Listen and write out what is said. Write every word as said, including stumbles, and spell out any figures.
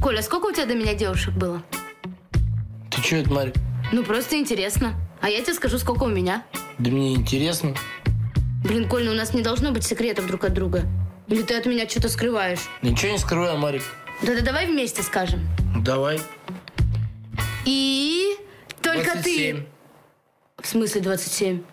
Коля, сколько у тебя до меня девушек было? Ты что это, Марик? Ну, просто интересно. А я тебе скажу, сколько у меня. Да мне интересно. Блин, Коль, ну у нас не должно быть секретов друг от друга. Или ты от меня что-то скрываешь? Ничего не скрываю, Марик. Да-да, давай вместе скажем. Давай. И только двадцать семь. ты. В смысле двадцать семь?